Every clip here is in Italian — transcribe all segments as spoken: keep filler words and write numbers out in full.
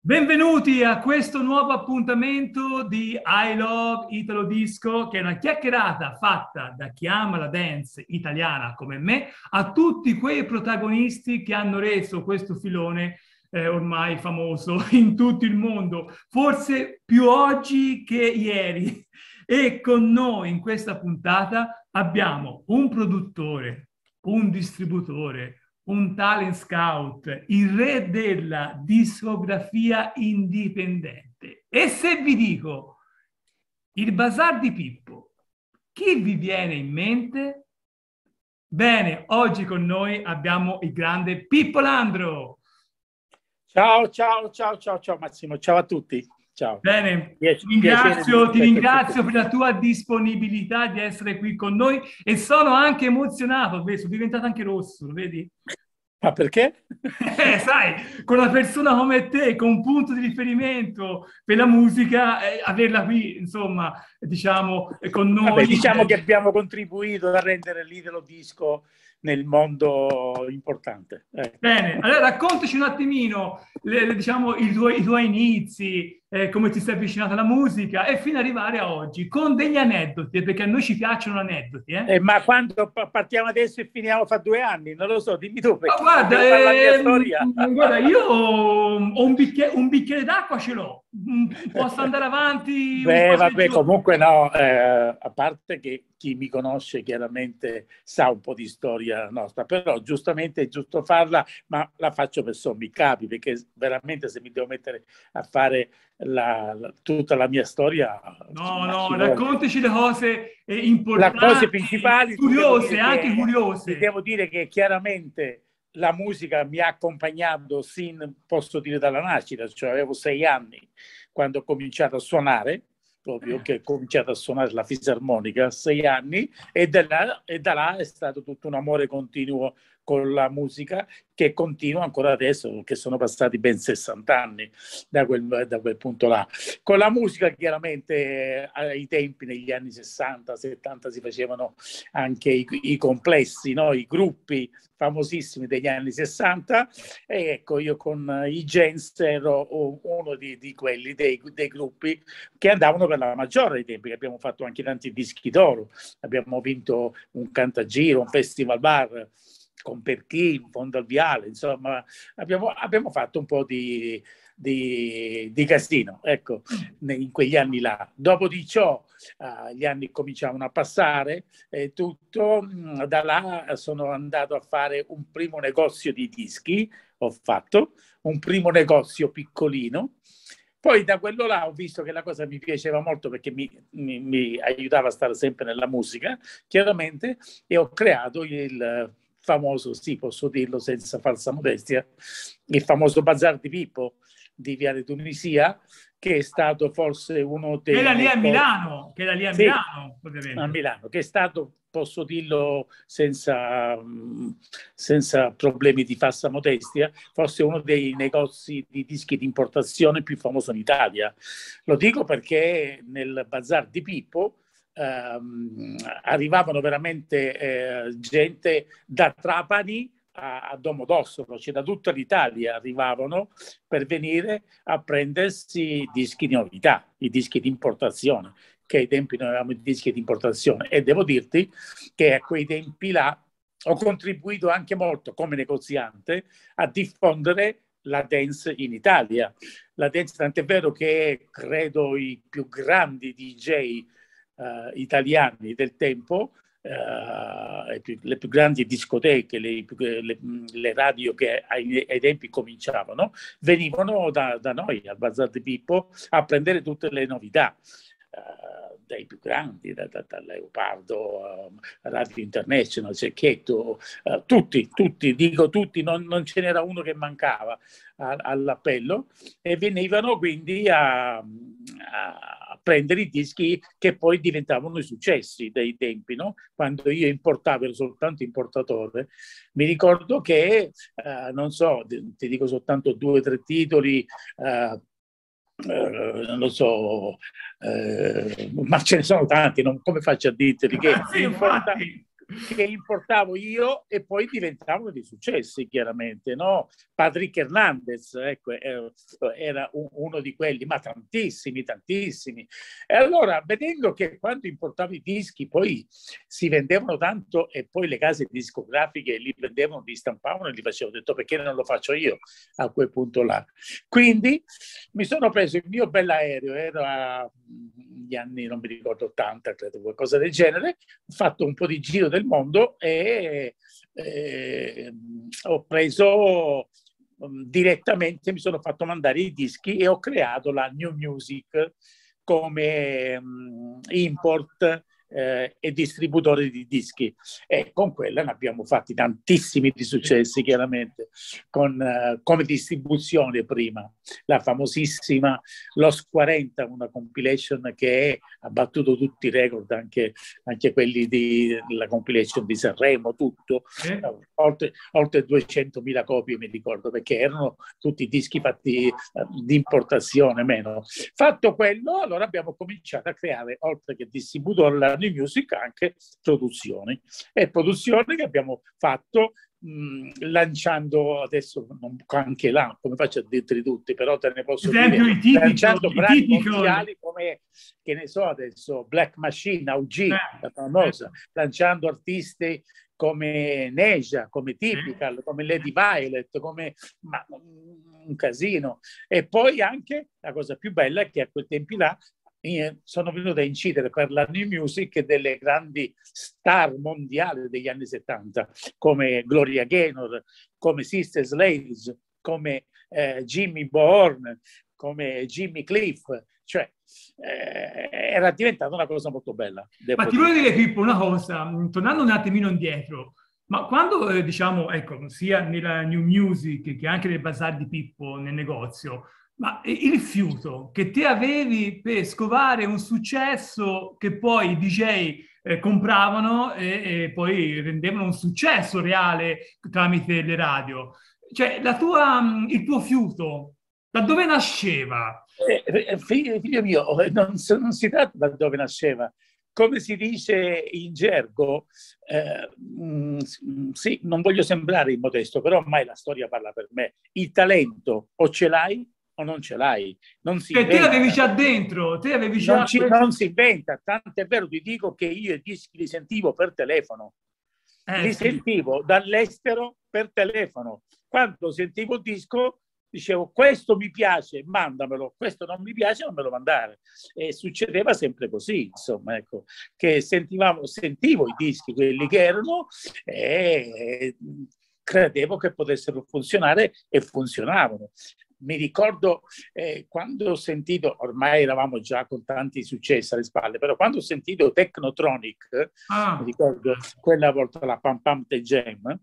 Benvenuti a questo nuovo appuntamento di I Love Italo Disco, che è una chiacchierata fatta da chi ama la dance italiana come me a tutti quei protagonisti che hanno reso questo filone eh, ormai famoso in tutto il mondo, forse più oggi che ieri. E con noi in questa puntata abbiamo un produttore, un distributore, un talent scout, il re della discografia indipendente. E se vi dico il Bazar di Pippo, chi vi viene in mente? Bene, oggi con noi abbiamo il grande Pippo Landro. Ciao, ciao, ciao, ciao, ciao Massimo, ciao a tutti. Ciao. Bene, Piace, ti piacere di ringrazio, ti essere qui con ringrazio te. per la tua disponibilità di essere qui con noi e sono anche emozionato, vedi, sono diventato anche rosso, lo vedi? Ma perché? Eh, sai, con una persona come te, con un punto di riferimento per la musica, eh, averla qui, insomma, diciamo, eh, con Vabbè, noi. diciamo che eh, abbiamo contribuito a rendere l'Italo Disco nel mondo importante. Ecco. Bene, allora raccontaci un attimino, le- le- diciamo, i tuoi, i tuoi inizi, eh, come ti sei avvicinato alla musica e fino ad arrivare a oggi, con degli aneddoti, perché a noi ci piacciono aneddoti, eh? Eh, ma quando pa- partiamo adesso e finiamo fra due anni, non lo so, dimmi tu, Ma perché se guarda, devo fare la mia ehm, storia. guarda, io ho un bicchiere, un bicchiere d'acqua ce l'ho. Mm, posso andare avanti un Beh, po' se vabbè, giù. comunque no, eh, a parte che chi mi conosce chiaramente sa un po' di storia nostra, però giustamente è giusto farla, ma la faccio per sommi capi, perché veramente se mi devo mettere a fare la, la- tutta la mia storia, No, ma no, ci vuole. raccontaci le cose eh, Le cose importanti, principali ti devo curiose, dire anche che, ti curiose. devo dire che chiaramente la musica mi ha accompagnato sin, posso dire, dalla nascita, cioè avevo sei anni quando ho cominciato a suonare, proprio Eh, che ho cominciato a suonare la fisarmonica a sei anni e da là, e da là è stato tutto un amore continuo con la musica che continua ancora adesso, che sono passati ben sessanta anni da quel, da quel punto là. Con la musica chiaramente ai tempi, negli anni sessanta settanta, si facevano anche i, i complessi, no? I gruppi famosissimi degli anni sessanta, e ecco, io con i Gens ero uno di, di quelli, dei, dei gruppi che andavano per la maggiore dei tempi, che abbiamo fatto anche tanti dischi d'oro, abbiamo vinto un Cantagiro, un Festival Bar con Perchì, in fondo al viale, insomma abbiamo, abbiamo fatto un po' di, di, di casino, ecco, in quegli anni là. Dopo di ciò uh, gli anni cominciavano a passare e tutto, mh, da là sono andato a fare un primo negozio di dischi, ho fatto un primo negozio piccolino. Poi da quello là ho visto che la cosa mi piaceva molto perché mi, mi, mi aiutava a stare sempre nella musica, chiaramente, e ho creato il famoso, sì, posso dirlo senza falsa modestia, il famoso Bazar di Pippo di Viale Tunisia, che è stato forse uno che era dei lì a negozi, Milano, che era lì a sì, Milano, a ovviamente. Milano, che è stato, posso dirlo senza, senza problemi di falsa modestia, forse uno dei negozi di dischi di importazione più famoso in Italia. Lo dico perché nel Bazar di Pippo ehm, arrivavano veramente eh, gente da Trapani a, a Domodossola, cioè da tutta l'Italia arrivavano per venire a prendersi dischi di novità, i dischi di importazione, che ai tempi noi avevamo i dischi di importazione, e devo dirti che a quei tempi là ho contribuito anche molto come negoziante a diffondere la dance in Italia. La dance, tant'è vero che credo i più grandi D J eh, italiani del tempo, eh, più, le più grandi discoteche, le, le, le radio che ai, ai, tempi cominciavano, venivano da, da noi al Bazar di Pippo a prendere tutte le novità. Uh, dai più grandi, da, da, da Leopardo, uh, Radio International, Cecchetto, uh, tutti, tutti, dico tutti, non, non ce n'era uno che mancava a, all'appello, e venivano quindi a, a prendere i dischi che poi diventavano i successi dei tempi, no? Quando io importavo, ero soltanto importatore, mi ricordo che, uh, non so, ti dico soltanto due o tre titoli, uh, Uh, non lo so, uh, ma ce ne sono tanti, non, come faccio a dirteli che Sì, importa, infatti. che importavo io e poi diventavano dei successi, chiaramente, no? Patrick Hernandez, ecco, era uno di quelli, ma tantissimi, tantissimi. E allora, vedendo che quando importavo i dischi poi si vendevano tanto e poi le case discografiche li prendevano, li stampavano e li facevano, ho detto perché non lo faccio io a quel punto là. Quindi mi sono preso il mio bell'aereo, era gli anni, non mi ricordo, ottanta, credo, qualcosa del genere, ho fatto un po' di giro del mondo e eh, ho preso direttamente, mi sono fatto mandare i dischi e ho creato la New Music come um, import eh, e distributore di dischi, e con quella ne abbiamo fatti tantissimi di successi, chiaramente, con, uh, come distribuzione prima, la famosissima Los quaranta, una compilation che ha battuto tutti i record, anche, anche quelli della compilation di Sanremo, tutto, eh? oltre, oltre duecentomila copie mi ricordo, perché erano tutti dischi fatti uh, di importazione, meno. Fatto quello, allora abbiamo cominciato a creare, oltre che distributore, la New Music, anche produzioni, e produzioni che abbiamo fatto mh, lanciando adesso, non, anche là, come faccio a dirti tutti, però te ne posso esempio, dire, i tipico, lanciando i brani tipico, mondiali come, che ne so adesso, Black Machine, A U G, eh, la famosa, eh. lanciando artisti come Neja, come Typical, Eh. come Lady Violet, come ma, un casino. E poi anche la cosa più bella è che a quei tempi là sono venuto a incidere per la New Music delle grandi star mondiali degli anni settanta, come Gloria Gaynor, come Sister Sledge, come eh, Jimmy Bourne, come Jimmy Cliff, cioè eh, era diventata una cosa molto bella. Ma ti voglio dire, Pippo, una cosa, tornando un attimino indietro, ma quando, eh, diciamo, ecco, sia nella New Music che anche nel bazar di Pippo, nel negozio, ma il rifiuto che te avevi per scovare un successo che poi i D J eh, compravano e, e poi rendevano un successo reale tramite le radio, cioè la tua, il tuo fiuto, da dove nasceva? Eh, figlio, figlio mio, non, non si tratta da dove nasceva. Come si dice in gergo, eh, mh, sì, non voglio sembrare immodesto, però ormai la storia parla per me. Il talento o ce l'hai o non ce l'hai. Non si Che te inventa. l'avevi già dentro, te avevi già... Non, ci, non si inventa, tanto è vero, ti dico che io i dischi li sentivo per telefono. Eh, li sì. sentivo dall'estero per telefono. Quando sentivo il disco dicevo questo mi piace, mandamelo, questo non mi piace, non me lo mandare. E succedeva sempre così, insomma, ecco, che sentivamo, sentivo i dischi, quelli che erano, e credevo che potessero funzionare e funzionavano. Mi ricordo eh, quando ho sentito, ormai eravamo già con tanti successi alle spalle, però quando ho sentito Technotronic, Ah. mi ricordo quella volta la Pam Pam The Jam,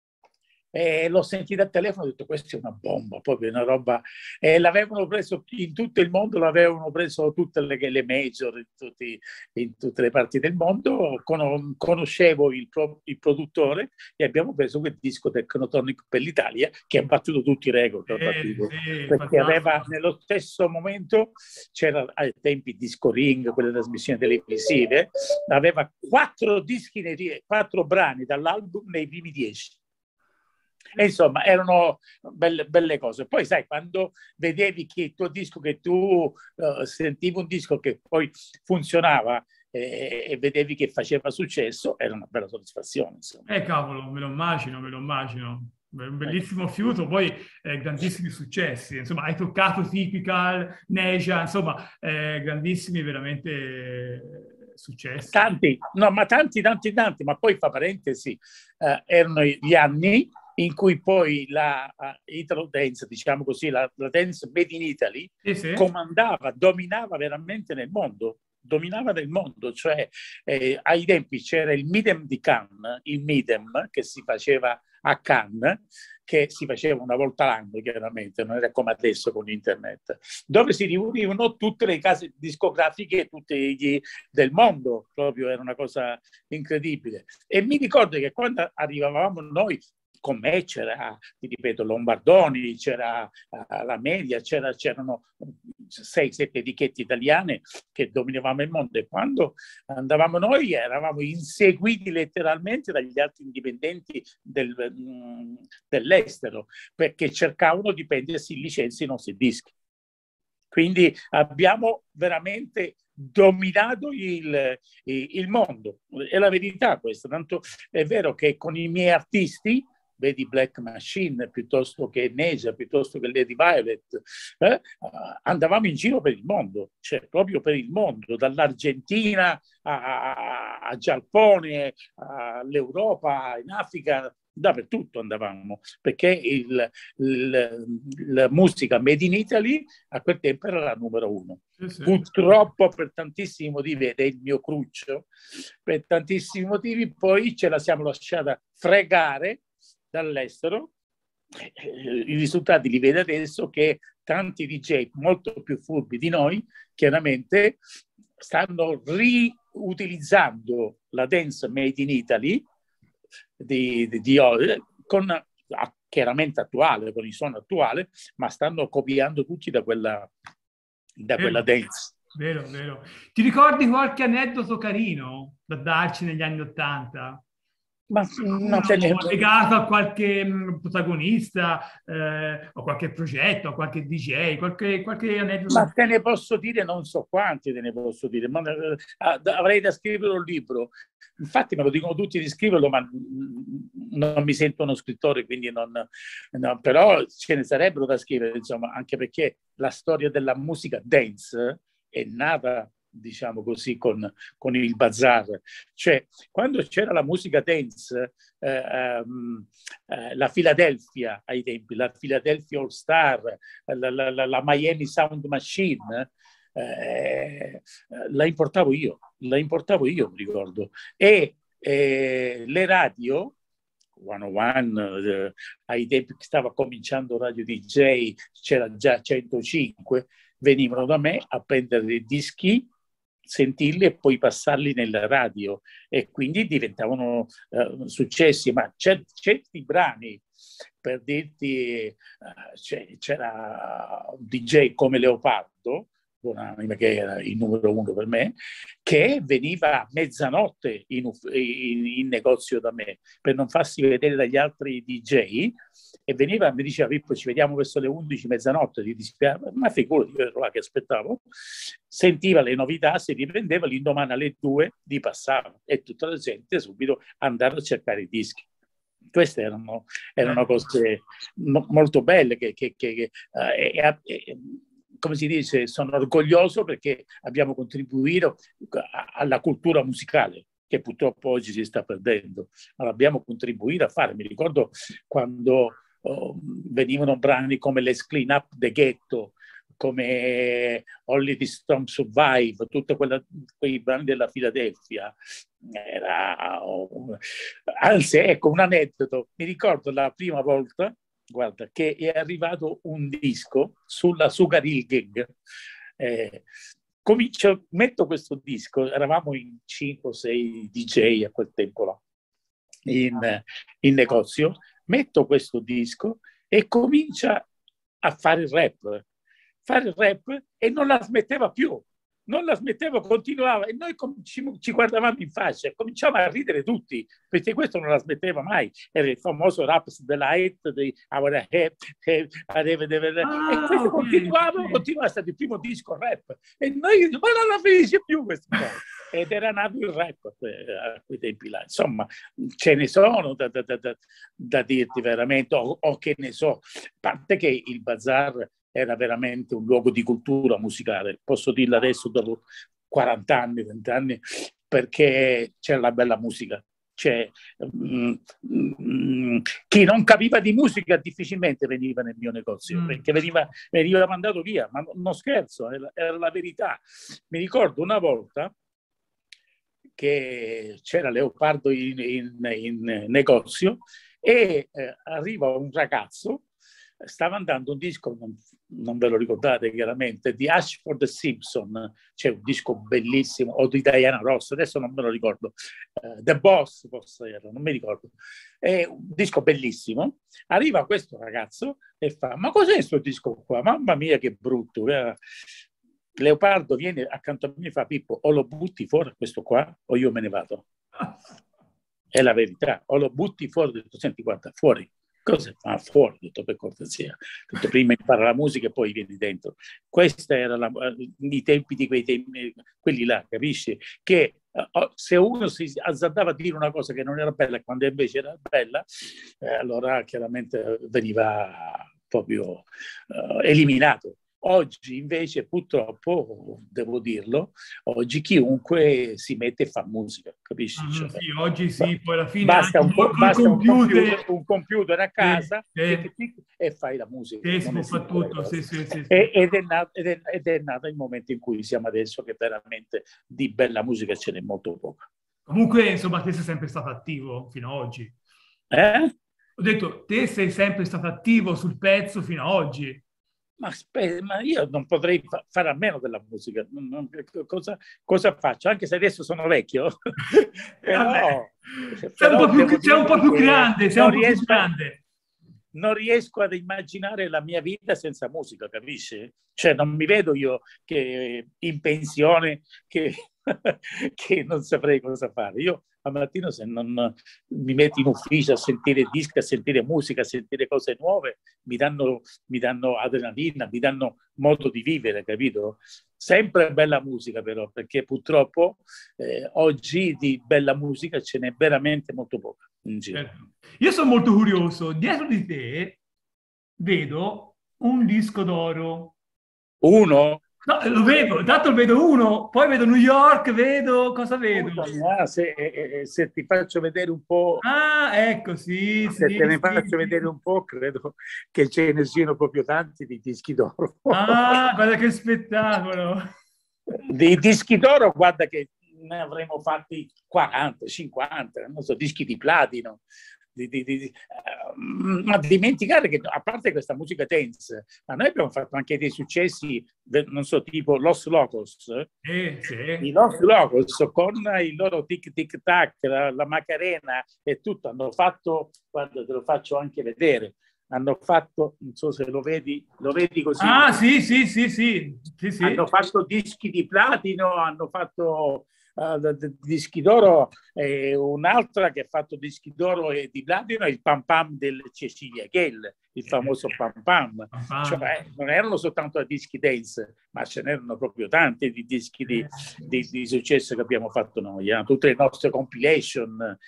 e l'ho sentita al telefono e ho detto questa è una bomba, proprio una roba, e l'avevano preso in tutto il mondo, l'avevano preso tutte le, le major in, tutti, in tutte le parti del mondo. Con, conoscevo il, pro, il produttore e abbiamo preso quel disco Technotronic per l'Italia che ha battuto tutti i record, Eh, battuto, sì, perché aveva fantastico. nello stesso momento, c'era ai tempi Disco Ring, quelle trasmissioni televisive, aveva quattro dischi, nei, quattro brani dall'album nei primi dieci. E insomma, erano belle, belle cose. Poi sai, quando vedevi che il tuo disco, che tu uh, sentivi un disco che poi funzionava eh, e vedevi che faceva successo, era una bella soddisfazione. Insomma. Eh cavolo, me lo immagino, me lo immagino. Un bellissimo fiuto, poi eh, grandissimi successi. Insomma, hai toccato Typical, Neja, insomma, eh, grandissimi veramente eh, successi. Tanti, no, ma tanti, tanti, tanti, ma poi fa parentesi, eh, erano gli anni in cui poi la uh, Italo Dance, diciamo così, la, la dance made in Italy, sì, sì. comandava, dominava veramente nel mondo, dominava nel mondo, cioè eh, ai tempi c'era il Midem di Cannes, il Midem che si faceva a Cannes, che si faceva una volta l'anno, chiaramente, non era come adesso con internet, dove si riunivano tutte le case discografiche tutti gli, del mondo, proprio era una cosa incredibile. E mi ricordo che quando arrivavamo noi, con me c'era, ti ripeto, Lombardoni, c'era uh, la Media, c'era, c'erano sei, sette etichette italiane che dominavamo il mondo, e quando andavamo noi eravamo inseguiti letteralmente dagli altri indipendenti del, dell'estero, perché cercavano di prendersi in licenza i nostri dischi. Quindi abbiamo veramente dominato il, il mondo, è la verità questa. Tanto è vero che con i miei artisti, vedi Black Machine, piuttosto che Neja, piuttosto che Lady Violet, eh, andavamo in giro per il mondo, cioè proprio per il mondo, dall'Argentina a, a, a Giappone, all'Europa, in Africa, dappertutto andavamo, perché il, il, la musica made in Italy a quel tempo era la numero uno. Sì, sì. Purtroppo per tantissimi motivi, ed è il mio cruccio, per tantissimi motivi poi ce la siamo lasciata fregare dall'estero. I risultati li vede adesso, che tanti D J molto più furbi di noi chiaramente stanno riutilizzando la dance made in Italy di, di, di con chiaramente attuale, con il suono attuale, ma stanno copiando tutti da quella, da quella dance. Vero, vero. Ti ricordi qualche aneddoto carino da darci negli anni Ottanta? Ma non te ne... legato a qualche mh, protagonista, eh, o qualche progetto, a qualche D J, qualche, qualche aneddoto? Ma te ne posso dire, non so quanti te ne posso dire, ma eh, avrei da scrivere un libro. Infatti me lo dicono tutti di scriverlo, ma non mi sento uno scrittore, quindi non, no, però ce ne sarebbero da scrivere, insomma, anche perché la storia della musica dance è nata, diciamo così, con, con il bazar. Cioè, quando c'era la musica dance, eh, ehm, eh, la Philadelphia ai tempi, la Philadelphia All Star, la, la, la, la Miami Sound Machine, eh, la importavo io, la importavo io, mi ricordo. E eh, le radio, centouno, eh, ai tempi che stava cominciando Radio D J, c'era già centocinque, venivano da me a prendere i dischi, sentirli e poi passarli nella radio, e quindi diventavano uh, successi. Ma certi brani, per dirti, uh, c'era un D J come Leopardo, che era il numero uno per me, che veniva a mezzanotte in, in, in negozio da me per non farsi vedere dagli altri D J, e veniva e mi diceva: Pippo, ci vediamo verso le undici, mezzanotte. Gli dispiace, ma figurati, io ero là che aspettavo, sentiva le novità, si riprendeva, l'indomani alle due li passava, e tutta la gente subito andava a cercare i dischi. Queste erano, erano cose mo molto belle che, che, che, che eh, eh, come si dice, sono orgoglioso perché abbiamo contribuito alla cultura musicale, che purtroppo oggi si sta perdendo, ma l'abbiamo contribuito a fare. Mi ricordo quando oh, venivano brani come Let's Clean Up the Ghetto, come Only the Strong Survive, tutti quei brani della Filadelfia. Era, oh, anzi, ecco un aneddoto, mi ricordo la prima volta, guarda, che è arrivato un disco sulla Sugar Hill Gang. Eh, comincio, metto questo disco, eravamo in cinque o sei D J a quel tempo là, in, in negozio, metto questo disco e comincia a fare il rap, fare il rap e non la smetteva più. Non la smetteva, continuava, e noi ci, ci guardavamo in faccia e cominciamo a ridere tutti, perché questo non la smetteva mai. Era il famoso Raps Delight di Our Head, e questo continuava, continuava, è stato il primo disco rap, e noi, ma non la finisce più questo qua. Ed era nato il rap a quei tempi là. Insomma, ce ne sono da, da, da, da dirti veramente, o, o che ne so, a parte che il bazar era veramente un luogo di cultura musicale, posso dirlo adesso dopo quaranta anni, venti anni, perché c'era la bella musica. Cioè, mm, mm, chi non capiva di musica difficilmente veniva nel mio negozio, mm. perché veniva, veniva mandato via, ma non scherzo, era, era la verità. Mi ricordo una volta che c'era Leopardo in, in, in negozio, e eh, arriva un ragazzo stava andando un disco, non, non ve lo ricordate chiaramente, di Ashford Simpson, c'è un disco bellissimo, o di Diana Ross, adesso non me lo ricordo, uh, The Boss, forse era, non mi ricordo, è un disco bellissimo. Arriva questo ragazzo e fa, ma cos'è questo disco qua? Mamma mia che brutto. Eh. Leopardo viene accanto a me e fa, Pippo, o lo butti fuori questo qua o io me ne vado. È la verità, o lo butti fuori, ho detto, senti guarda, fuori. Cosa fa fuori? Ho detto, per cortesia. Ho detto, prima impara la musica e poi vieni dentro. Questi erano i tempi di quei tempi, quelli là, capisci? Che uh, se uno si azzardava a dire una cosa che non era bella quando invece era bella, eh, allora chiaramente veniva proprio uh, eliminato. Oggi invece purtroppo, devo dirlo, oggi chiunque si mette e fa musica, capisci? Mm, Cioè, sì, oggi sì, poi alla fine basta, anche un, col basta un, computer, computer, un computer a casa sì, sì, tic, tic, e fai la musica. sì, si Non può fare esiste la tutto, cosa. sì, sì, sì, sì. E, ed, è nato, ed, è, ed è nato il momento in cui siamo adesso, che veramente di bella musica ce n'è molto poca. Comunque, insomma, te sei sempre stato attivo fino ad oggi. Eh? Ho detto, te sei sempre stato attivo sul pezzo fino ad oggi. Ma, aspetta, ma io non potrei fa- fare a meno della musica. Non, non, cosa, cosa faccio? Anche se adesso sono vecchio, però, Sei un po' però più, devo sei un po' dirvi più che grande, sei non un po' più riesco, a, grande. non riesco ad immaginare la mia vita senza musica, capisci? Cioè non mi vedo io che in pensione che, che non saprei cosa fare. Io al mattino, se non mi metto in ufficio a sentire dischi, a sentire musica, a sentire cose nuove, mi danno, mi danno adrenalina, mi danno modo di vivere, capito? Sempre bella musica però, perché purtroppo eh, oggi di bella musica ce n'è veramente molto poca in giro. Certo. Io sono molto curioso. Dietro di te vedo un disco d'oro. Uno? No, lo vedo, intanto vedo uno, poi vedo New York, vedo, cosa vedo? Scusami, ah, se, eh, eh, se ti faccio vedere un po', Ah, ecco, sì, se sì, te ne sì, faccio vedere sì. un po', credo che ce ne siano proprio tanti di dischi d'oro. Ah, guarda che spettacolo. Di dischi d'oro, guarda che ne avremo fatti quaranta, cinquanta, non so, dischi di platino. Di, di, di, uh, ma dimenticare che, a parte questa musica dance, ma noi abbiamo fatto anche dei successi, non so, tipo Los Locos, Eh, sì. i Los Locos con il loro tic tic tac, la, la Macarena e tutto, hanno fatto, guarda, te lo faccio anche vedere, hanno fatto, non so se lo vedi, lo vedi così, Ah, sì, sì, sì, sì, sì, sì. hanno fatto dischi di platino, hanno fatto uh, dischi d'oro, e un'altra che ha fatto dischi d'oro e di platino è il Pam Pam del Cecilia Gell, il famoso Pam Pam. Cioè, non erano soltanto dischi dance, ma ce n'erano proprio tanti di dischi di, di, di successo che abbiamo fatto noi. Eh? Tutte le nostre compilation,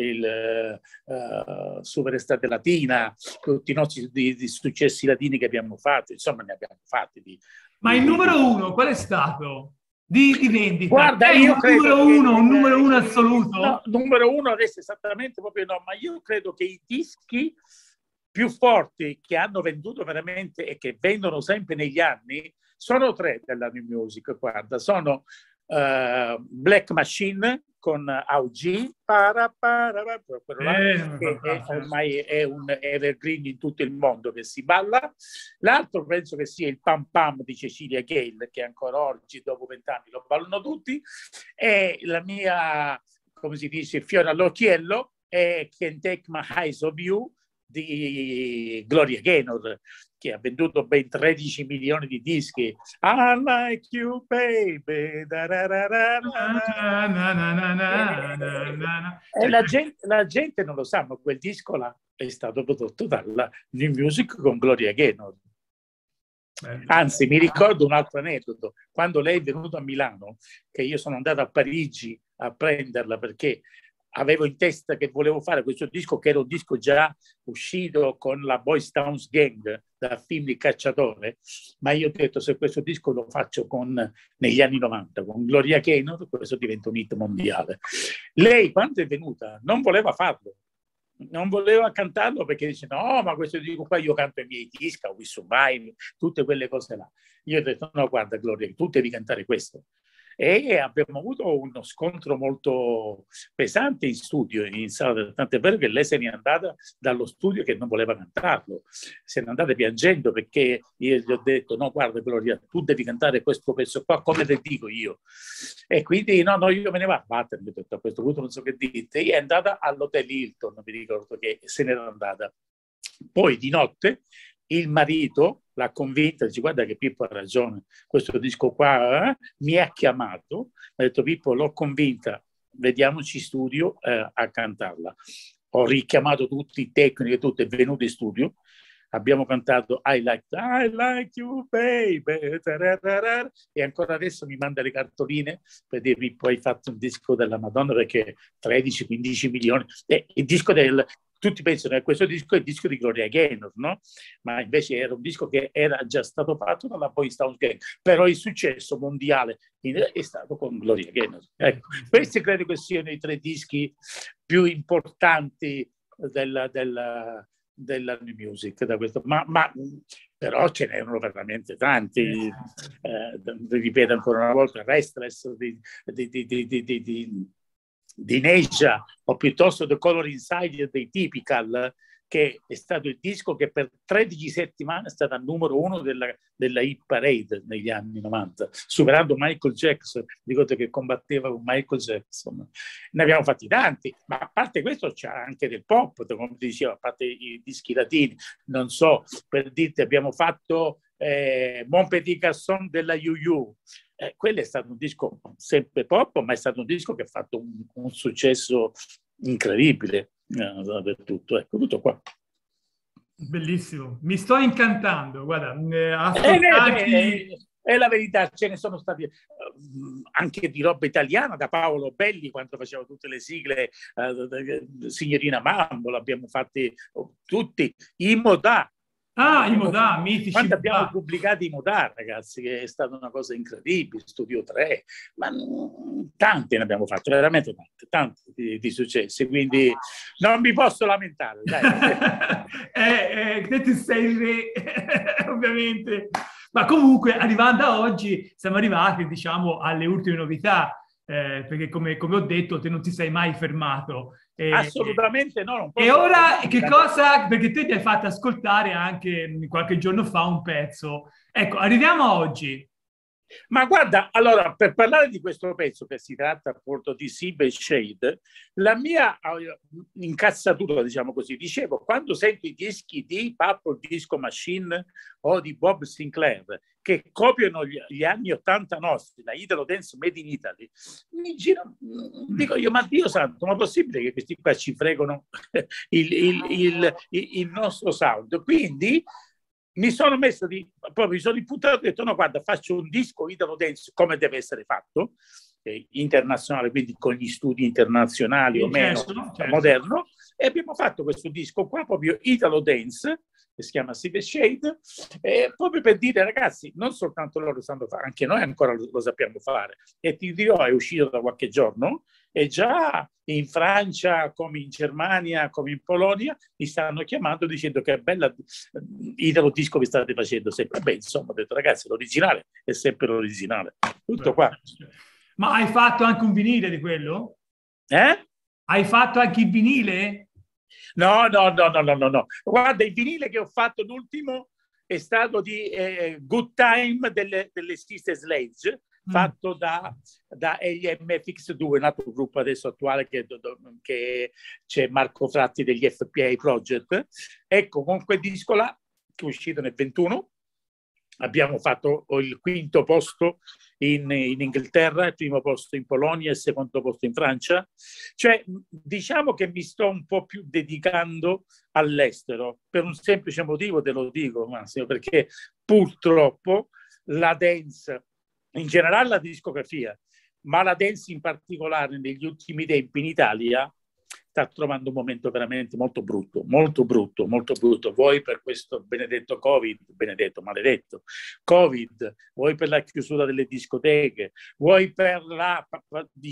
il uh, Super Estate Latina, tutti i nostri di, di successi latini che abbiamo fatto, insomma ne abbiamo fatti di. Ma il numero uno qual è stato? Di, di vendita? Guarda, È io un credo numero che uno, un numero eh, uno eh, no, assoluto? numero uno adesso esattamente proprio no, ma io credo che i dischi più forti che hanno venduto veramente e che vendono sempre negli anni sono tre della New Music, guarda, sono uh, Black Machine con A U G, para, para, para, quello là, Eh, che è, ormai è un evergreen in tutto il mondo che si balla. L'altro penso che sia il Pam Pam di Cecilia Gale, che ancora oggi, dopo vent'anni, lo ballano tutti, e la mia, come si dice, fiore all'occhiello è Can't Take My Eyes Off You di Gloria Gaynor, che ha venduto ben tredici milioni di dischi. I like you baby, da, da, da, da, da. Na, na, na, na, na, na. E la gente, la gente non lo sa, ma quel disco là è stato prodotto dalla New Music con Gloria Gaynor. Anzi, mi ricordo un altro aneddoto. Quando lei è venuta a Milano, che io sono andato a Parigi a prenderla perché avevo in testa che volevo fare questo disco, che era un disco già uscito con la Boys Town Gang dal film Il Cacciatore, ma io ho detto, se questo disco lo faccio con, negli anni novanta con Gloria Gaynor, questo diventa un hit mondiale. Lei, quando è venuta, non voleva farlo, non voleva cantarlo perché dice no, ma questo disco qua io canto i miei dischi, We Survive, tutte quelle cose là. Io ho detto no, guarda Gloria, tu devi cantare questo. e abbiamo avuto uno scontro molto pesante in studio, in sala, tant'è vero che lei se n'è andata dallo studio che non voleva cantarlo, se n'è andata piangendo perché io gli ho detto no guarda Gloria, tu devi cantare questo pezzo qua come te dico io, e quindi no no io me ne vado a battere, ho detto, a questo punto non so che dite, e è andata all'Hotel Hilton, mi ricordo che se n'era andata. Poi di notte il marito l'ha convinta, dice guarda che Pippo ha ragione, questo disco qua eh, mi ha chiamato, mi ha detto Pippo l'ho convinta, vediamoci in studio eh, a cantarla. Ho richiamato tutti i tecnici e tutto, è venuto in studio, abbiamo cantato I like, I like you baby, e ancora adesso mi manda le cartoline per dire Pippo hai fatto un disco della Madonna perché tredici quindici milioni, e il disco del... Tutti pensano che questo disco è il disco di Gloria Gaynor, no? Ma invece era un disco che era già stato fatto dalla Boys Town Gang, però il successo mondiale è stato con Gloria Gaynor. Ecco, questi credo che siano i tre dischi più importanti della, della, della new music, da questo. Ma, ma però ce n'erano veramente tanti. Eh, ripeto ancora una volta, Restless di, di, di, di, di, di, di di Neja, o piuttosto The Color Inside dei Typical, che è stato il disco che per tredici settimane è stato al numero uno della, della hit parade negli anni novanta, superando Michael Jackson. Ricordo che combatteva con Michael Jackson. Ne abbiamo fatti tanti, ma a parte questo c'è anche del pop, come ti dicevo, a parte i dischi latini, non so, per dirti abbiamo fatto eh, Mon Petit Garçon della U U. Eh, quello è stato un disco sempre pop, ma è stato un disco che ha fatto un, un successo incredibile eh, dappertutto. Ecco, tutto qua. Bellissimo, mi sto incantando, guarda, eh, ascoltarti... eh, eh, è la verità, ce ne sono stati eh, anche di roba italiana, da Paolo Belli quando faceva tutte le sigle, eh, Signorina Mambo, l'abbiamo fatti tutti, i Modà. Ah, i Modà, mitici. Quando abbiamo pubblicato i Modà, ragazzi, che è stata una cosa incredibile, Studio tre, ma tanti ne abbiamo fatto, veramente tanti, tanti di, di successi, quindi non mi posso lamentare. Dai. eh, eh, te sei il re, ovviamente. Ma comunque, arrivando a oggi, siamo arrivati, diciamo, alle ultime novità, eh, perché come, come ho detto, te non ti sei mai fermato. E, assolutamente no. Non posso e ora che cosa? Perché te ti hai fatto ascoltare anche qualche giorno fa un pezzo. Ecco, arriviamo a oggi. Ma guarda, allora, per parlare di questo pezzo, che si tratta appunto di Seabed Shade, la mia incazzatura, diciamo così, dicevo, quando sento i dischi di Purple Disco Machine o di Bob Sinclair, che copiano gli, gli anni ottanta nostri, la Italo Dance Made in Italy, mi giro, dico io, ma Dio santo, ma è possibile che questi qua ci fregano il, il, il, il, il nostro sound? Quindi mi sono messo di, proprio mi sono impuntato e ho detto no guarda faccio un disco Italo Dance come deve essere fatto, eh, internazionale, quindi con gli studi internazionali o meno, certo, certo. moderno, e abbiamo fatto questo disco qua proprio Italo Dance che si chiama Seabed Shade, eh, proprio per dire ragazzi non soltanto loro sanno fare, anche noi ancora lo, lo sappiamo fare, e ti dirò è uscito da qualche giorno e già in Francia, come in Germania, come in Polonia, mi stanno chiamando dicendo che è bella Italo disco che state facendo sempre. Beh, insomma, ho detto ragazzi, l'originale è sempre l'originale. Tutto qua. Ma hai fatto anche un vinile di quello? Eh? Hai fatto anche il vinile? No, no, no, no, no, no, no. Guarda, il vinile che ho fatto l'ultimo è stato di eh, Good Time delle, delle Sister Sledge, fatto da, da L M F X due, un altro gruppo adesso attuale che, che c'è Marco Fratti degli F P A Project. Ecco, con quel disco là, che è uscito nel ventuno, abbiamo fatto il quinto posto in, in Inghilterra, il primo posto in Polonia e il secondo posto in Francia. Cioè, diciamo che mi sto un po' più dedicando all'estero, per un semplice motivo, te lo dico Massimo, perché purtroppo la dance, in generale la discografia, ma la dance in particolare negli ultimi tempi in Italia sta trovando un momento veramente molto brutto, molto brutto, molto brutto. Vuoi per questo benedetto Covid, benedetto, maledetto Covid, vuoi per la chiusura delle discoteche, vuoi per la,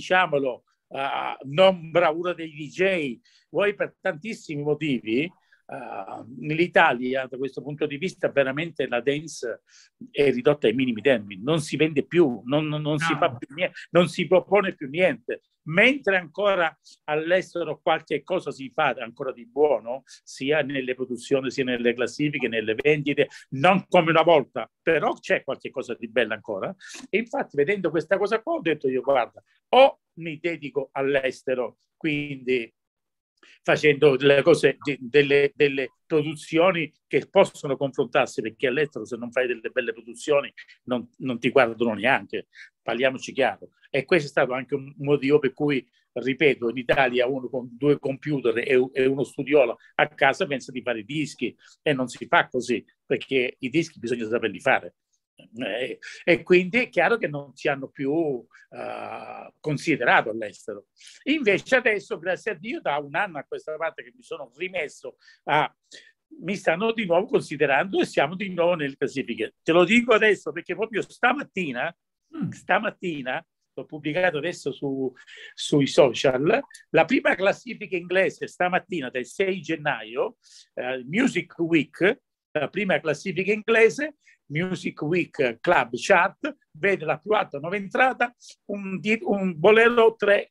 diciamolo, uh, non bravura dei D J, vuoi per tantissimi motivi. uh, l'Italia da questo punto di vista veramente la dance è ridotta ai minimi termini, non si vende più, non, non, non no. si fa più niente, non si propone più niente, mentre ancora all'estero qualche cosa si fa ancora di buono, sia nelle produzioni, sia nelle classifiche, nelle vendite, non come una volta, però c'è qualche cosa di bello ancora. E infatti vedendo questa cosa qua ho detto io, guarda, o mi dedico all'estero, quindi facendo delle cose, delle, delle produzioni che possono confrontarsi, perché all'estero se non fai delle belle produzioni non, non ti guardano neanche, parliamoci chiaro. E questo è stato anche un motivo per cui, ripeto, in Italia uno con due computer e, e uno studiolo a casa pensa di fare dischi, e non si fa così, perché i dischi bisogna saperli fare. Eh, e quindi è chiaro che non si hanno più uh, considerato all'estero. Invece adesso, grazie a Dio, da un anno a questa parte che mi sono rimesso a... mi stanno di nuovo considerando e siamo di nuovo nelle classifiche. Te lo dico adesso perché proprio stamattina, stamattina l'ho pubblicato adesso su, sui social, la prima classifica inglese stamattina del sei gennaio, uh, Music Week, la prima classifica inglese, Music Week Club Chart, vede la più alta nuova entrata, un, un Bolero tre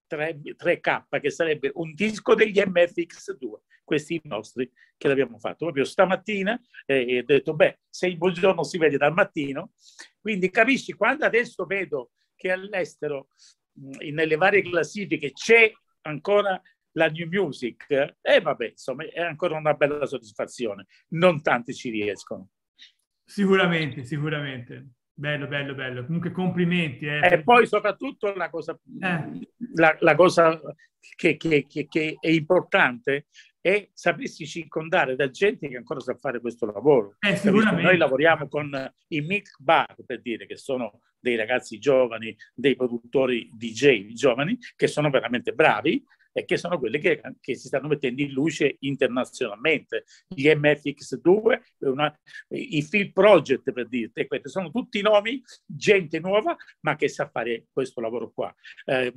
K, che sarebbe un disco degli M F X due, questi nostri che l'abbiamo fatto proprio stamattina, e ho detto, beh, se il buongiorno si vede dal mattino, quindi capisci, quando adesso vedo che all'estero, nelle varie classifiche, c'è ancora la new music, e eh, vabbè, insomma, è ancora una bella soddisfazione. Non tanti ci riescono. Sicuramente, sicuramente. Bello, bello, bello. Comunque complimenti. Eh. E poi soprattutto la cosa, eh. la, la cosa che, che, che, che è importante è sapersi circondare da gente che ancora sa fare questo lavoro. Eh, sicuramente. Noi lavoriamo con i Milk Bar, per dire, che sono dei ragazzi giovani, dei produttori D J giovani, che sono veramente bravi e che sono quelli che, che si stanno mettendo in luce internazionalmente. Gli M F X due, una, i Field Project, per dirti, questi sono tutti nomi, gente nuova, ma che sa fare questo lavoro qua. Eh,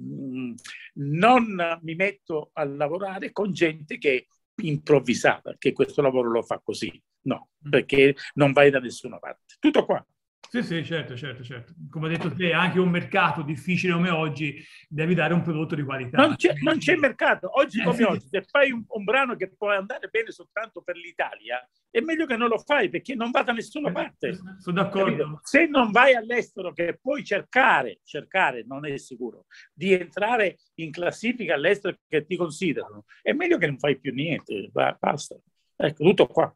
non mi metto a lavorare con gente che è improvvisata, che questo lavoro lo fa così, no, perché non vai da nessuna parte. Tutto qua. Sì, sì, certo, certo, certo. Come hai detto te, anche un mercato difficile come oggi, devi dare un prodotto di qualità. Non c'è, non c'è mercato. Oggi eh, come sì. oggi, se fai un, un brano che può andare bene soltanto per l'Italia, è meglio che non lo fai, perché non va da nessuna parte. Sono d'accordo. Se non vai all'estero, che puoi cercare, cercare, non è sicuro, di entrare in classifica all'estero che ti considerano, è meglio che non fai più niente. Basta. Ecco, tutto qua.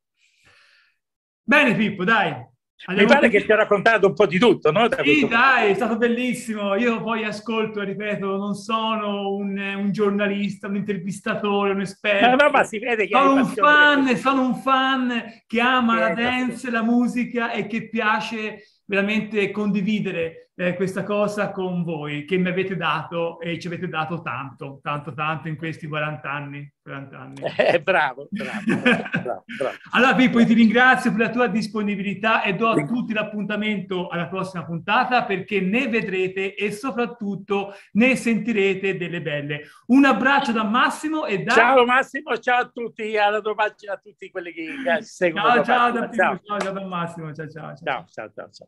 Bene, Pippo, dai. Mi pare che ti ho raccontato un po' di tutto, no? Da sì, dai, è stato bellissimo. Io poi ascolto e ripeto, non sono un, un giornalista, un intervistatore, un esperto. No, no, ma si vede che sono un fan, sono un fan che ama sì, la dance, la musica e che piace veramente condividere eh, questa cosa con voi, che mi avete dato e ci avete dato tanto, tanto, tanto in questi quaranta anni. quaranta anni. Eh, bravo, bravo, bravo, bravo, bravo. Allora Pippo, io ti ringrazio per la tua disponibilità e do a tutti l'appuntamento alla prossima puntata, perché ne vedrete e soprattutto ne sentirete delle belle. Un abbraccio da Massimo e da... Ciao Massimo, ciao a tutti, alla tua pagina, a tutti quelli che seguono. Ciao, ciao, da Pippo, ciao, ciao, ciao da Massimo, ciao, ciao. Ciao, ciao, ciao, ciao.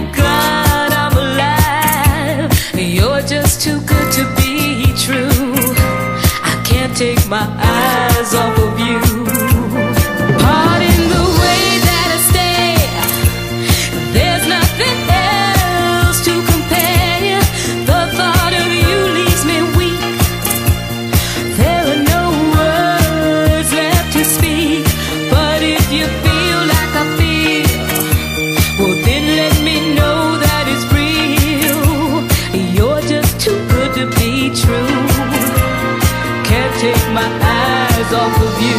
Too good to be true. take my eyes off of you. Pardon the way that I stare, there's nothing else to compare. The thought of you leaves me weak. There are no words left to speak. But if you feel like I feel, well then let me know that it's real. You're just too good to be true. Can't take my eyes off of you.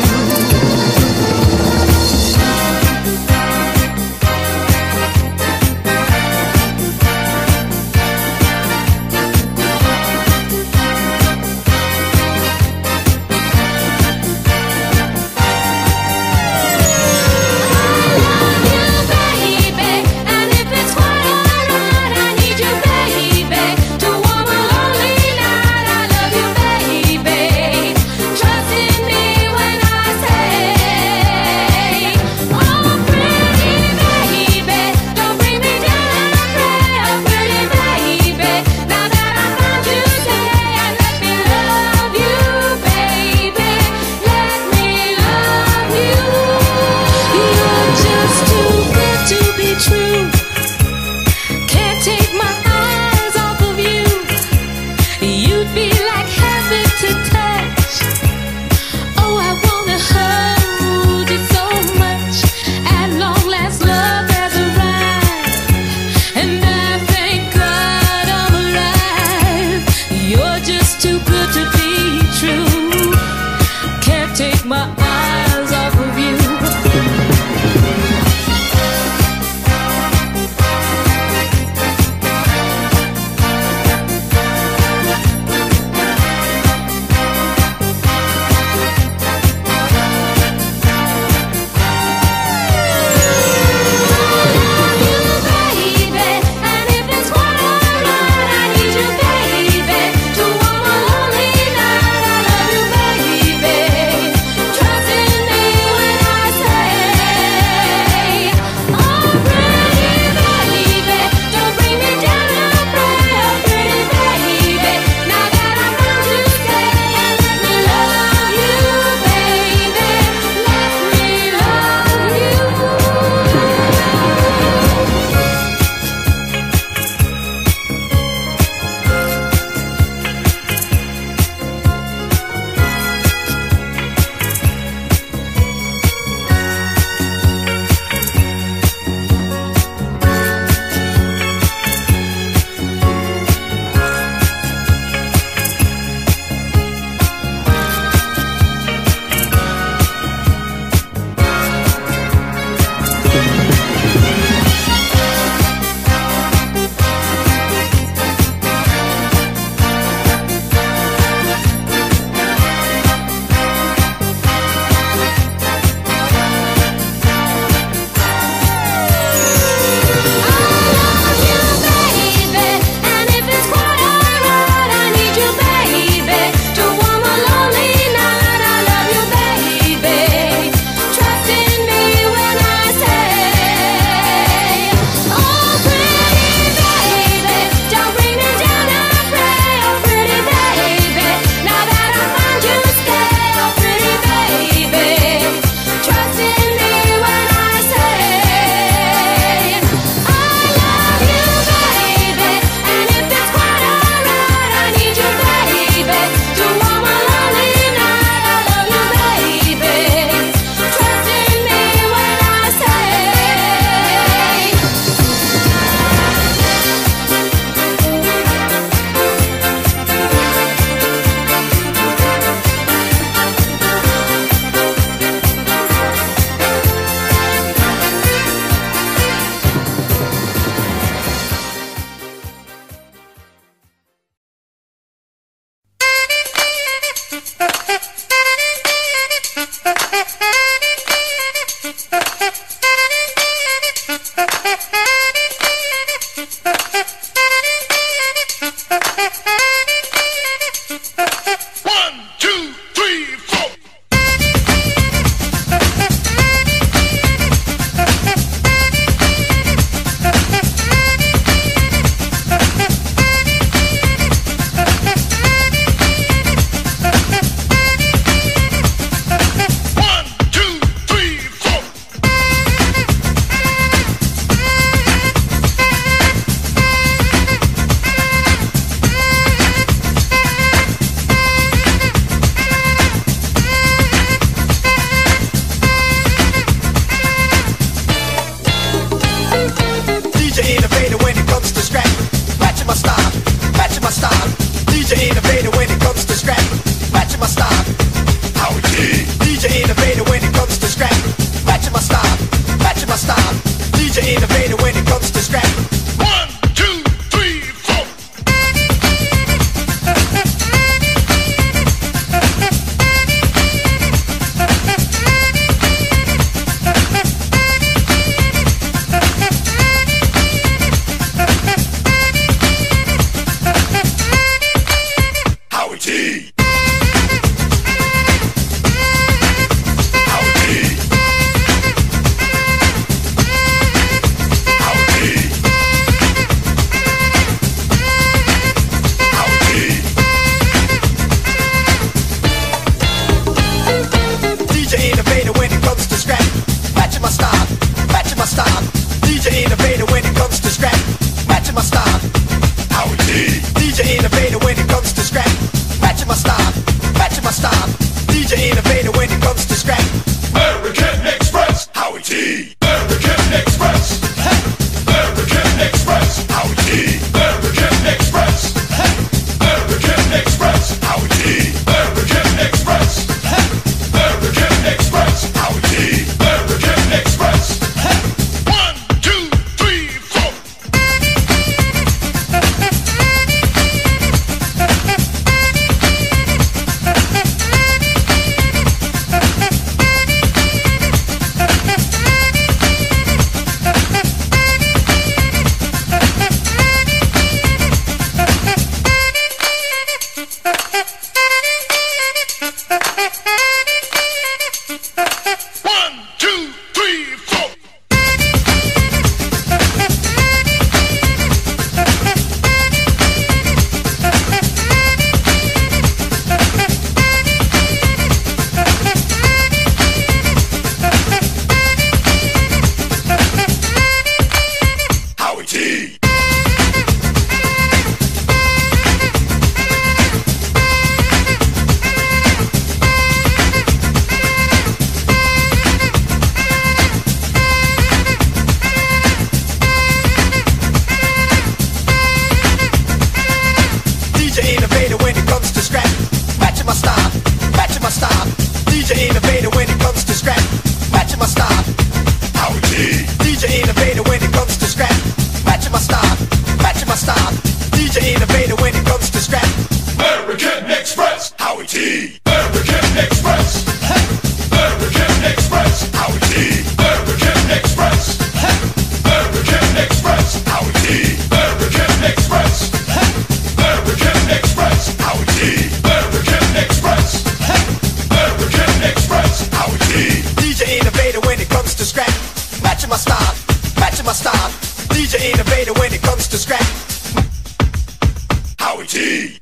J innovator when it comes to scrap, matching my style. Howie T. D J innovator when it comes to scrap, matching my style, matching my style. D J innovator when it comes to scrap. American Express, Howie T. American Express, American Express, Howie T. American Express, American Express, Howie T. American Express, American Express, Howie T. American Express, American Express, Howie T. D J innovator when it comes to scrap, matching my style, matching my style. D J innovator when it comes to scrap. Howie T.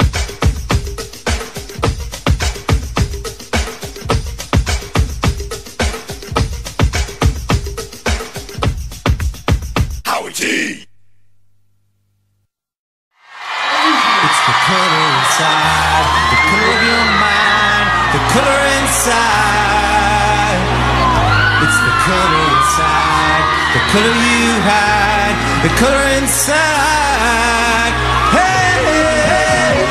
Howie T. It's the color inside, the color of your mind, the color inside. It's the color inside, the color you hide, the color inside. Hey, hey,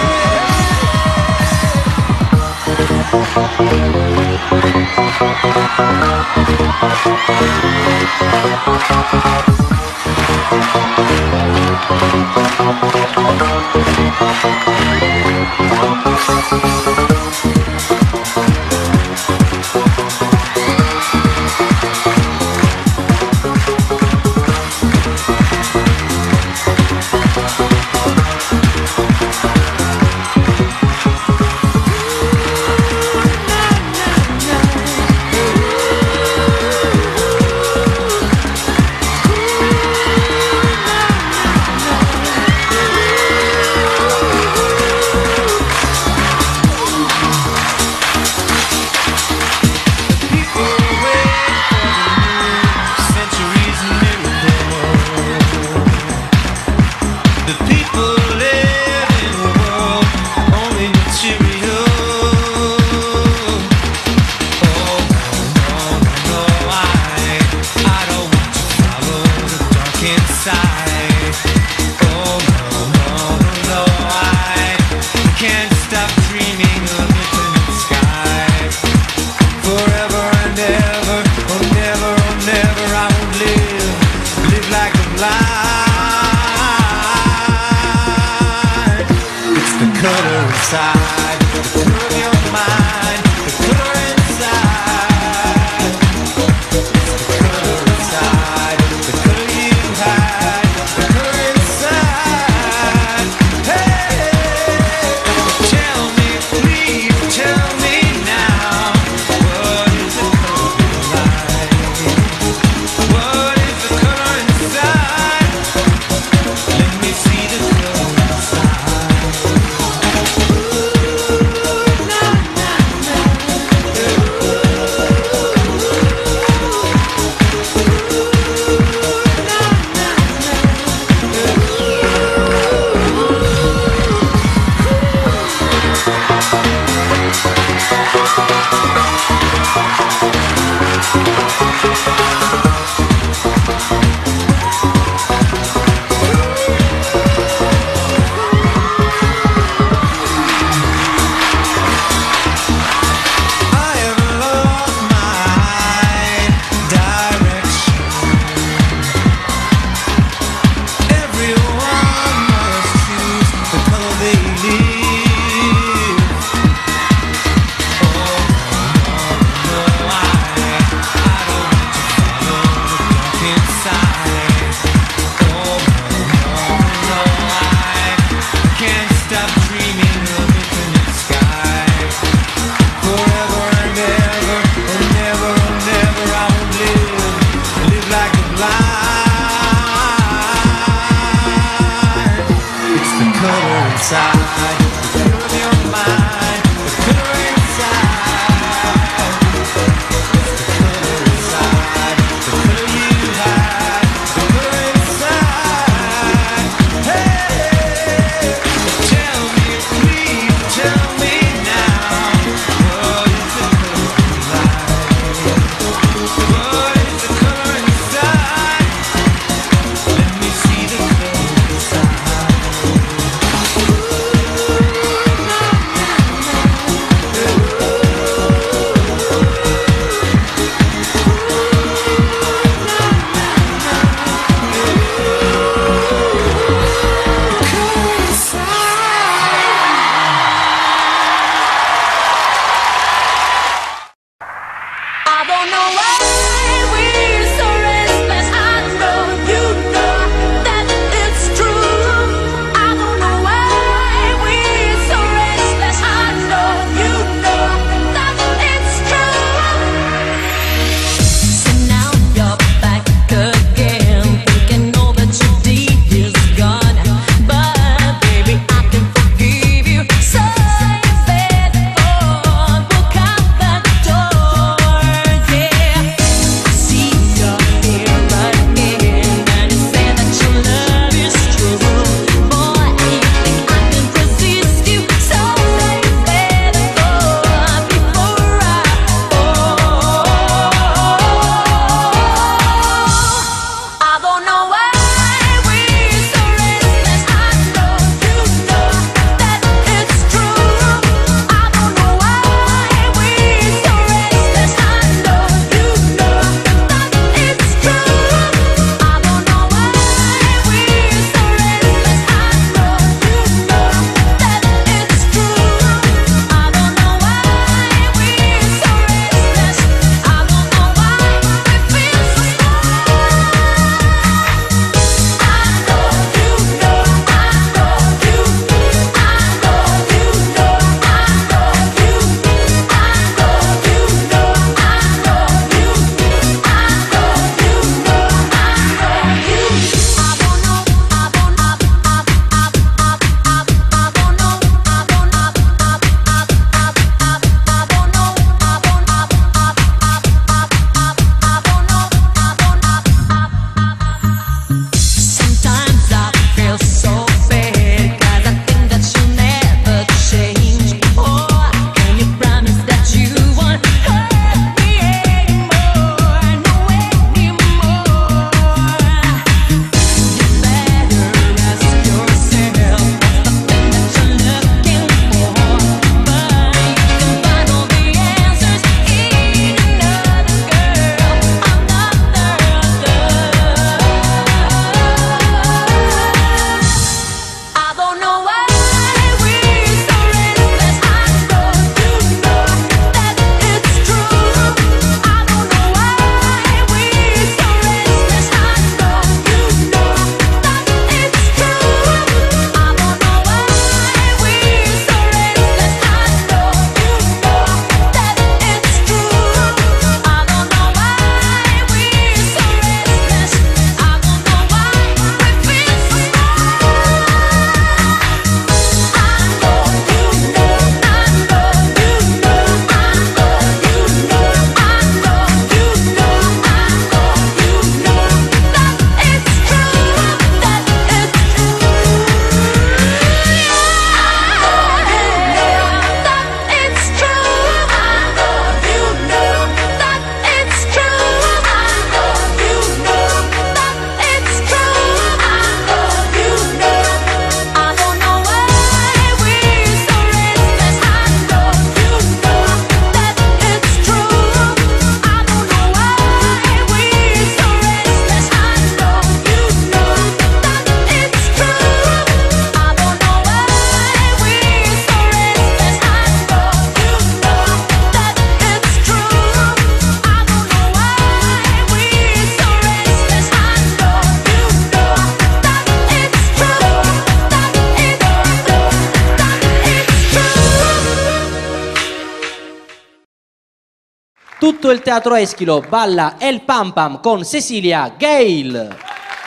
Tutto il teatro Eschilo balla El Pam Pam con Cecilia Gale.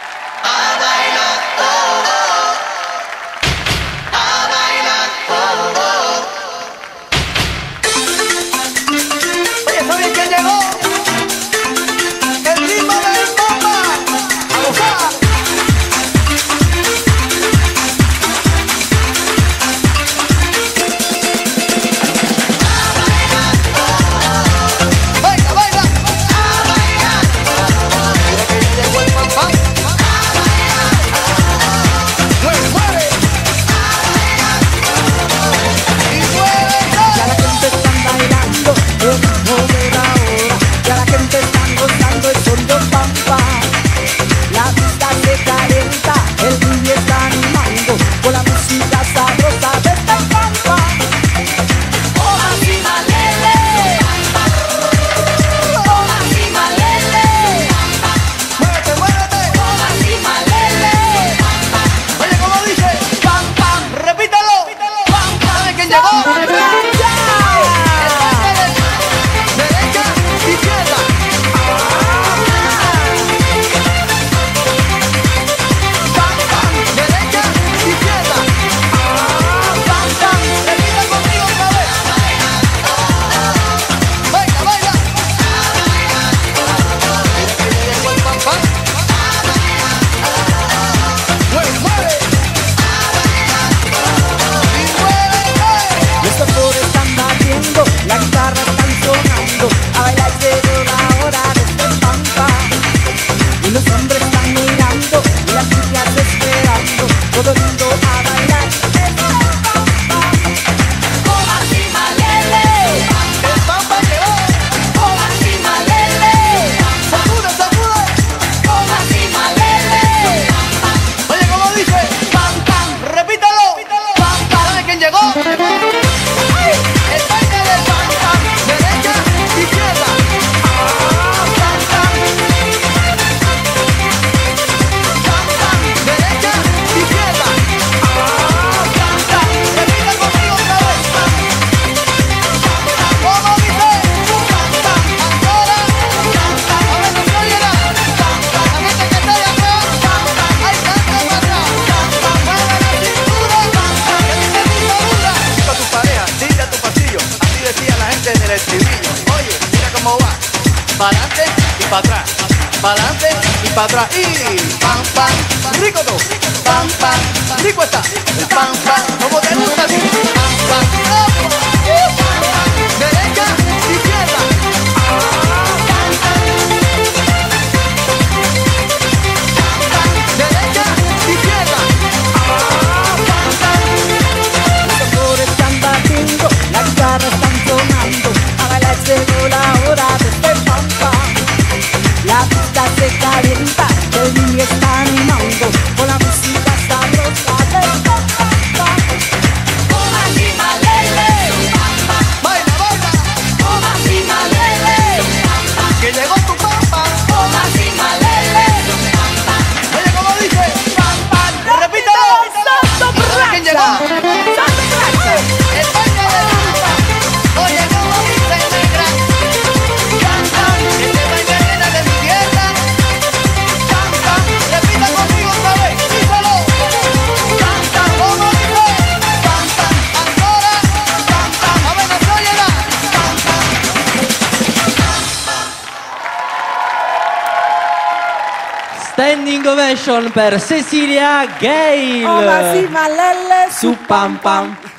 Pa'lante y para atrás, pa'lante y para atrás. Y pam, pam, rico tú. Pam, pam, rico está. El pam, pam, como te gusta a ti. Pam, pam, derecha, izquierda. Derecha, izquierda. Los tambores están batiendo, la guitarra están sonando. A bailar llegó la hora de este pam pam. La pista se calienta, el D J está animando con la música sabrosa del pam pam pam. Toma si malele, Baila, baila, toma si malele, que llegó tu pam pam. toma si malele. Oye, como dice, pam pam, repítelo. Santo ¿Quién llegó? Santo Bracha. El baile del pam pam. Oye, como dice negra, pam pam, este baile viene de mi tierra. Pam pam, repita conmigo otra vez, díselo. Pam pam, como dice, pam pam, ahora, pam pam, a ver, no se oye nada. Pam pam. Standing ovation per Cecilia Gale. Oh, ma sì, ma lelle Su Pam Pam.